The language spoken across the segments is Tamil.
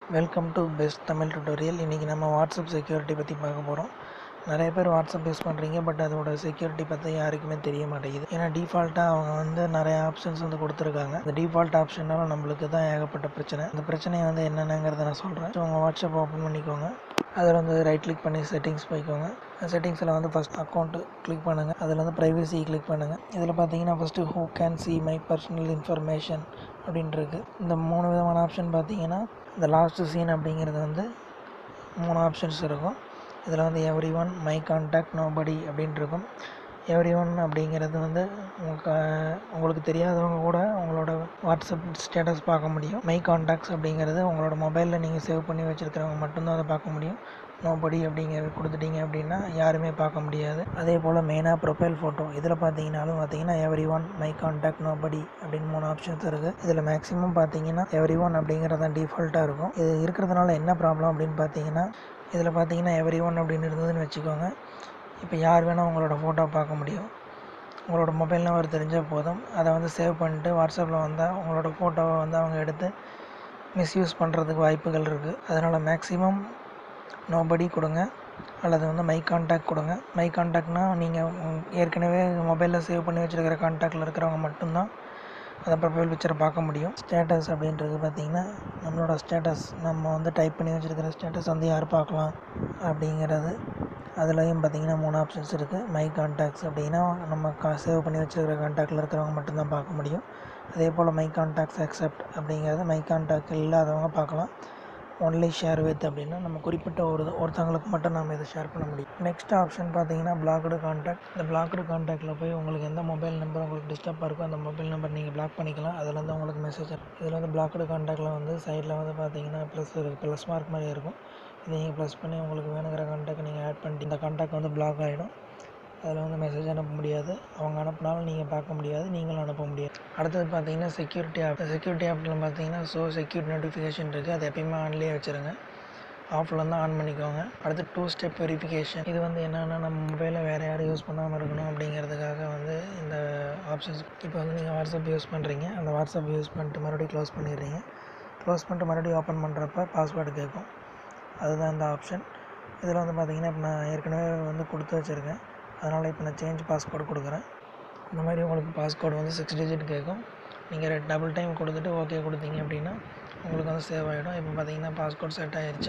Welcome to best Tamil tutorial. இன்றைக்கி நம்ம வாட்ஸ்அப் செக்யூரிட்டி பற்றி பார்க்க போகிறோம். நிறைய பேர் வாட்ஸ்அப் யூஸ் பண்ணுறீங்க, பட் அதோட செக்யூரிட்டி பற்றி யாருக்குமே தெரிய மாட்டேங்குது. ஏன்னா டிஃபால்ட்டாக அவங்க நிறைய ஆப்ஷன்ஸ் கொடுத்துருக்காங்க. அந்த டிஃபால்ட் ஆப்ஷனால நம்மளுக்கு தான் ஏகப்பட்ட பிரச்சனை. அந்த பிரச்சனையை என்னென்னங்கிறத நான் சொல்கிறேன். ஸோ உங்கள் வாட்ஸ்அப் ஓப்பன் பண்ணிக்கோங்க. அதில் ரைட் கிளிக் பண்ணி செட்டிங்ஸ் போய்க்கோங்க. செட்டிங்ஸில் ஃபஸ்ட் அக்கௌண்ட்டு கிளிக் பண்ணுங்கள். அதில் ப்ரைவசி கிளிக் பண்ணுங்கள். இதில் பார்த்தீங்கன்னா first who can see my personal information அப்படின்ட்டுருக்கு. இந்த 3 விதமான ஆப்ஷன் பார்த்தீங்கன்னா, இந்த லாஸ்ட் சீன் அப்படிங்கிறது 3 ஆப்ஷன்ஸ் இருக்கும். இதில் every one, my contact, nobody அப்படின்ட்டு இருக்கும். எவ்ரி ஒன் அப்படிங்கிறது உங்களுக்கு தெரியாதவங்க கூட உங்களோட வாட்ஸ்அப் ஸ்டேட்டஸ் பார்க்க முடியும். மை கான்டாக்ட்ஸ் அப்படிங்கிறது உங்களோட மொபைலில் நீங்கள் சேவ் பண்ணி வச்சுருக்கிறவங்க மட்டும்தான் அதை பார்க்க முடியும். நோபடி அப்படிங்கிறது கொடுத்துட்டீங்க அப்படின்னா யாருமே பார்க்க முடியாது. அதே போல் மெயினாக ப்ரொஃபைல் ஃபோட்டோ, இதில் பார்த்தீங்கன்னா every one, my contact, nobody அப்படின்னு 3 ஆப்ஷன்ஸ் இருக்குது. இதில் மேக்ஸிமம் பார்த்தீங்கன்னா எவ்ரி ஒன் அப்படிங்கிறது தான் டிஃபால்ட்டாக இருக்கும். இது இருக்கிறதுனால என்ன ப்ராப்ளம் அப்படின்னு பார்த்தீங்கன்னா, இதில் எவ்ரி ஒன் அப்படின்னு இருந்ததுன்னு வச்சுக்கோங்க. இப்போ யார் வேணால் உங்களோட ஃபோட்டோ பார்க்க முடியும். உங்களோட மொபைல் நம்பர் தெரிஞ்சால் போதும். அதை சேவ் பண்ணிட்டு வாட்ஸ்அப்பில் வந்தால் உங்களோட ஃபோட்டோவை அவங்க எடுத்து மிஸ்யூஸ் பண்ணுறதுக்கு வாய்ப்புகள் இருக்குது. அதனால் மேக்ஸிமம் நோபடி கொடுங்க, அல்லது மை கான்டாக்ட் கொடுங்க. மை கான்டாக்ட்னால் நீங்கள் ஏற்கனவே மொபைலில் சேவ் பண்ணி வச்சுருக்கிற கான்டாக்டில் இருக்கிறவங்க மட்டும்தான் அதை ப்ரொஃபைல் பிக்சரை பார்க்க முடியும். ஸ்டேட்டஸ் அப்படின்றது பார்த்திங்கன்னா, நம்மளோட ஸ்டேட்டஸ் நம்ம டைப் பண்ணி வச்சுருக்கிற ஸ்டேட்டஸ் யார் பார்க்கலாம் அப்படிங்கிறது. அதுலேயும் பார்த்திங்கன்னா 3 ஆப்ஷன்ஸ் இருக்குது. மை கான்டாக்ட்ஸ் அப்படின்னா நம்ம சேவ் பண்ணி வச்சுருக்கிற கான்டாக்டில் இருக்கிறவங்க மட்டும்தான் பார்க்க முடியும். அதே போல் மை கான்டாக்ட்ஸ் அக்செப்ட் அப்படிங்கிறது மை கான்டாக்ட் இல்லாதவங்க பார்க்கலாம். ஒன்லி ஷேர் வித் அப்படின்னா நம்ம குறிப்பிட்ட ஒருத்தவங்களுக்கு மட்டும் நம்ம இதை ஷேர் பண்ண முடியும். நெக்ஸ்ட் ஆப்ஷன் பார்த்தீங்கன்னா பிளாக்டு கான்டாக்ட். இந்த பிளாக்டு கான்டாக்டில் போய் உங்களுக்கு எந்த மொபைல் நம்பர் உங்களுக்கு டிஸ்டர்பாக இருக்கோ அந்த மொபைல் நம்பர் நீங்கள் பிளாக் பண்ணிக்கலாம். அதில் உங்களுக்கு மெசேஜ் இதில் பிளாக்டு கான்டாக்டில் சைடில் பார்த்தீங்கன்னா ப்ளஸ் மார்க் மாதிரி இருக்கும். இதை நீங்கள் ப்ளஸ் பண்ணி உங்களுக்கு வேணுங்கிற கான்டாக்ட் நீங்கள் ஆட் பண்ணிட்டு இந்த கான்டாக்ட் பிளாக் ஆகிடும். அதில் மெசேஜ் அனுப்ப முடியாது. அவங்க அனுப்பினாலும் நீங்கள் பார்க்க முடியாது, நீங்களும் அனுப்ப முடியாது. அடுத்தது பார்த்தீங்கன்னா செக்யூரிட்டி ஆப். செக்யூரிட்டி ஆப்பில் பார்த்தீங்கன்னா செக்யூரிட்டி நோட்டிஃபிகேஷன் இருக்குது. அதை எப்பயுமே ஆன்லேயே வச்சுருங்க. ஆஃபில் ஆன் பண்ணிக்கோங்க. அடுத்து 2 ஸ்டெப் வெரிஃபிகேஷன். இது என்னென்னா நம்ம மொபைலில் வேறு யாரும் யூஸ் பண்ணாமல் இருக்கணும் அப்படிங்கிறதுக்காக இந்த ஆப்ஷன்ஸ். இப்போ நீங்கள் வாட்ஸ்அப் யூஸ் பண்ணுறீங்க. அந்த வாட்ஸ்அப் யூஸ் பண்ணிட்டு மறுபடியும் க்ளோஸ் பண்ணிடுறீங்க. க்ளோஸ் பண்ணிட்டு மறுபடியும் ஓப்பன் பண்ணுறப்ப பாஸ்வேர்டு கேட்கும். அதுதான் இந்த ஆப்ஷன். இதில் பார்த்தீங்கன்னா இப்போ நான் ஏற்கனவே கொடுத்து வச்சுருக்கேன். அதனால் இப்போ நான் சேஞ்ச் பாஸ்வேர்டு கொடுக்குறேன். இந்த மாதிரி உங்களுக்கு பாஸ்வேர்டு 6 டிஜிட் கேட்கும். நீங்கள் டபுள் டைம் கொடுத்துட்டு ஓகே கொடுத்தீங்க அப்படின்னா உங்களுக்கு சேவ் ஆகிடும். இப்போ பார்த்தீங்கன்னா பாஸ்வேர்டு செட் ஆகிடுச்சு.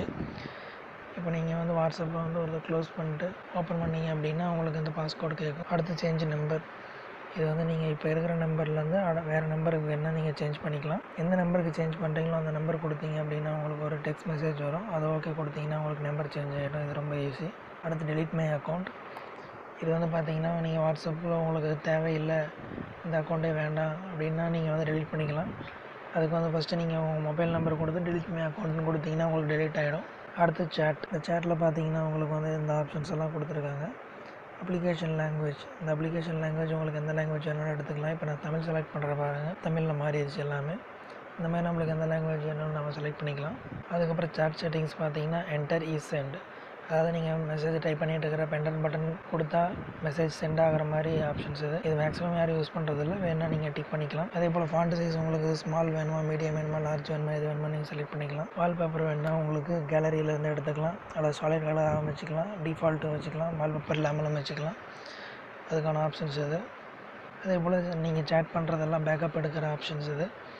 இப்போ நீங்கள் வாட்ஸ்அப்பில் ஒரு க்ளோஸ் பண்ணிட்டு ஓப்பன் பண்ணிங்க அப்படின்னா உங்களுக்கு இந்த பாஸ்வேர்டு கேட்கும். அடுத்து சேஞ்ச் நம்பர். இது நீங்கள் இப்போ இருக்கிற நம்பர்லேருந்து வேறு நம்பருக்கு வேணால் நீங்கள் சேஞ்ச் பண்ணிக்கலாம். எந்த நம்பருக்கு சேஞ்ச் பண்ணுறீங்களோ அந்த நம்பர் கொடுத்தீங்க அப்படின்னா உங்களுக்கு ஒரு டெக்ஸ்ட் மெசேஜ் வரும். அதை ஓகே கொடுத்தீங்கன்னா உங்களுக்கு நம்பர் சேஞ்ச் ஆகிடும். இது ரொம்ப ஈஸி. அடுத்து டெலிட் மை அக்கௌண்ட். இது பார்த்தீங்கன்னா நீங்கள் வாட்ஸ்அப்பில் உங்களுக்கு தேவையில்லை, இந்த அக்கௌண்ட்டே வேண்டாம் அப்படின்னா நீங்கள் டெலிட் பண்ணிக்கலாம். அதுக்கு ஃபஸ்ட்டு நீங்கள் உங்கள் மொபைல் நம்பர் கொடுத்து டெலிட் மை அக்கௌண்ட்னு கொடுத்தீங்கன்னா உங்களுக்கு டெலிட் ஆகிடும். அடுத்து சேட். இந்த சேட்டில் பார்த்தீங்கன்னா உங்களுக்கு இந்த ஆப்ஷன்ஸ் எல்லாம் கொடுத்துருக்காங்க. Application language. இந்த அப்ளிகேஷன் லாங்குவேஜ் உங்களுக்கு எந்த லாங்குவேஜ் வேணாலும் எடுத்துக்கலாம். இப்போ நான் தமிழ் செலக்ட் பண்ணுற பாருங்கள், தமிழில் மாறிடுச்சு எல்லாமே. இந்த மாதிரி நம்மளுக்கு எந்த லாங்குவேஜ் வேணும்னு நம்ம செலக்ட் பண்ணிக்கலாம். அதுக்கப்புறம் சேட் செட்டிங்ஸ் பார்த்தீங்கன்னா என்டர் இஸ் சென்ட். அதாவது நீங்கள் மெசேஜ் டைப் பண்ணிட்டு இருக்கிற பென்டன் பட்டன் கொடுத்தா மெசேஜ் சென்ட் ஆகிற மாதிரி ஆப்ஷன்ஸ் இது மேக்ஸிமம் யாரும் யூஸ் பண்ணுறதில்ல. வேணால் நீங்கள் டிக் பண்ணிக்கலாம். அதே போல் ஃபாண்ட் சைஸ் உங்களுக்கு ஸ்மால் வேணுமா, மீடியம் வேணுமா, லார்ஜ் வேணுமா, இது வேணுமா நீங்கள் செலக்ட் பண்ணிக்கலாம். வால்பேப்பர் வேணுன்னா உங்களுக்கு கேலரியிலேருந்து எடுத்துக்கலாம். அதில் சாலிட் கலராக வச்சுக்கலாம், டிஃபால்ட்டு வச்சுக்கலாம், வால்பேப்பர் இல்லாமலும் வச்சுக்கலாம். அதுக்கான ஆப்ஷன்ஸ் இது. அதே போல் நீங்கள் சேட் பண்ணுறதெல்லாம் பேக்கப் எடுக்கிற ஆப்ஷன்ஸ்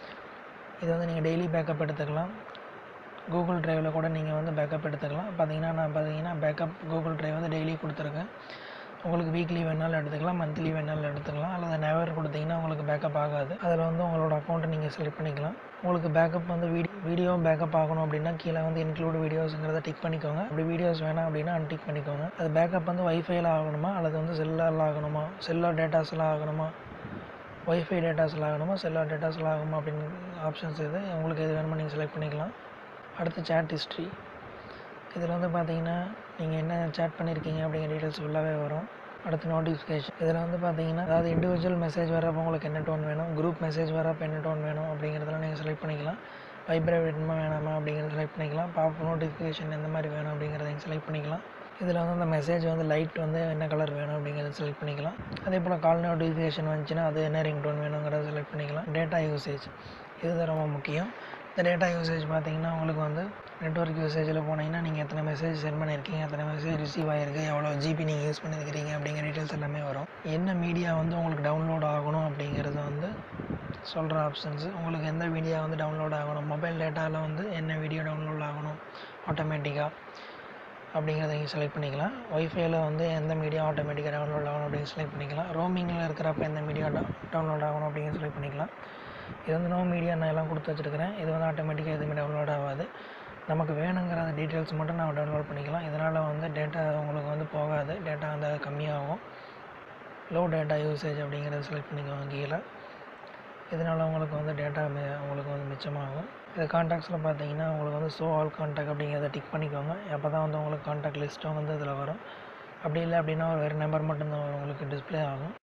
இது நீங்கள் டெய்லி பேக்கப் எடுத்துக்கலாம். கூகுள் ட்ரைவில் கூட நீங்கள் பேக்கப் எடுத்துக்கலாம். நான் பேக்கப் கூகுள் ட்ரைவ் டெய்லி கொடுத்துருக்கேன். உங்களுக்கு வீக்லி வேணாலும் எடுத்துக்கலாம், மந்த்லி வேணாலும் எடுத்துக்கலாம். அல்லது நெவர் கொடுத்தீங்கன்னா உங்களுக்கு பேக்கப் ஆகாது. அதில் உங்களோட அக்கௌண்ட்டை நீங்கள் செலக்ட் பண்ணிக்கலாம். உங்களுக்கு பேக்கப் வீடியோ பேக்கப் ஆகணும் அப்படின்னா கீழே இன்க்ளூட் வீடியோஸுங்கிறத டிக் பண்ணிக்கோங்க. அப்படி வீடியோஸ் வேணாம் அப்படின்னா அன்டிக் பண்ணிக்கோங்க. அது பேக்கப் வைஃபையில் ஆகணுமா, அல்லது செல்லாரில் ஆகணுமா, செல்லார் டேட்டாஸில் ஆகணுமா, ஒய்ஃபை டேட்டாஸில் ஆகணுமா, செல்லார் டேட்டாஸில் ஆகுமா அப்படின்னு ஆப்ஷன்ஸ் உங்களுக்கு எது வேணுமோ நீங்கள் செலக்ட் பண்ணிக்கலாம். அடுத்து சேட் ஹிஸ்ட்ரி. இதில் பார்த்தீங்கன்னா நீங்கள் என்ன சேட் பண்ணியிருக்கீங்க அப்படிங்கிற டீட்டெயில்ஸ் ஃபுல்லாகவே வரும். அடுத்து நோட்டிஃபிகேஷன். இதில் பார்த்தீங்கன்னா அதாவது இண்டிவிஜுவல் மெசேஜ் வரப்போ உங்களுக்கு என்ன டோன் வேணும், குரூப் மெசேஜ் வரப்போ என்ன டோன் வேணும் அப்படிங்கிறதெல்லாம் நீங்கள் செலக்ட் பண்ணிக்கலாம். வைப்ரேட் வேணுமா வேணாமா அப்படிங்கிறத செலக்ட் பண்ணிக்கலாம். பாப் நோட்டிஃபிகேஷன் எந்த மாதிரி வேணும் அப்படிங்கிறத நீங்கள் செலக்ட் பண்ணிக்கலாம். இதில் அந்த மெசேஜ் லைட் என்ன கலர் வேணும் அப்படிங்கிறத செலக்ட் பண்ணிக்கலாம். அதே போல் கால் நோட்டிஃபிகேஷன் வந்துச்சுன்னா அது என்ன ரிங் டோன் வேணுங்கிறத செலக்ட் பண்ணிக்கலாம். டேட்டா யூசேஜ் இதுதான் ரொம்ப முக்கியம். இந்த டேட்டா யூசேஜ் பார்த்தீங்கன்னா உங்களுக்கு வந்து நெட்வொர்க் யூசேஜில் போனீங்கன்னா நீங்கள் எத்தனை மெசேஜ் சென்ட் பண்ணியிருக்கீங்க, எத்தனை மெசேஜ் ரிசீவ் ஆகிருக்கு, எவ்வளோ ஜிபி நீங்கள் யூஸ் பண்ணியிருக்கிறீங்க அப்படிங்கிற டீட்டெயில்ஸ் எல்லாமே வரும். என்ன மீடியா வந்து உங்களுக்கு டவுன்லோட் ஆகணும் அப்படிங்கிறது வந்து சொல்கிற ஆப்ஷன்ஸு. உங்களுக்கு எந்த வீடியோ வந்து டவுன்லோட் ஆகணும், மொபைல் டேட்டாவில் வந்து என்ன வீடியோ டவுன்லோட் ஆகணும் ஆட்டோமேட்டிக்காக அப்படிங்கிறத நீங்கள் செலக்ட் பண்ணிக்கலாம். ஒய்ஃபைல வந்து எந்த மீடியா ஆட்டோமேட்டிக்காக டவுன்லோட் ஆகணும் அப்படின்னு செலக்ட் பண்ணிக்கலாம். ரோமிங்கில் இருக்கிறப்ப எந்த மீடியா டவுன்லோட் ஆகணும் அப்படின்னு செலக்ட் பண்ணிக்கலாம். இது வந்து நோ மீடியா நான் எல்லாம் கொடுத்து வச்சுருக்கிறேன். இது வந்து ஆட்டோமேட்டிக்காக எதுவுமே டவுன்லோட் ஆகாது. நமக்கு வேணுங்கிற அந்த டீட்டெயில்ஸ் மட்டும் நம்ம டவுன்லோட் பண்ணிக்கலாம். இதனால் வந்து டேட்டா உங்களுக்கு வந்து போகாது, டேட்டா வந்து கம்மியாகும். லோ டேட்டா யூசேஜ் அப்படிங்கிறத செலக்ட் பண்ணிக்குவாங்க கீழே. இதனால் உங்களுக்கு வந்து டேட்டா உங்களுக்கு வந்து மிச்சமாகும். இது கான்டாக்ட்ஸில் பார்த்தீங்கன்னா உங்களுக்கு வந்து ஷோ ஆல் கான்டாக்ட் அப்படிங்கிறத டிக் பண்ணிக்கோங்க. அப்போ தான் வந்து உங்களுக்கு கான்டாக்ட் லிஸ்ட்டும் வந்து இதில் வரும். அப்படி இல்லை அப்படின்னா ஒரு வேறு நம்பர் மட்டும்தான் உங்களுக்கு டிஸ்பிளே ஆகும்.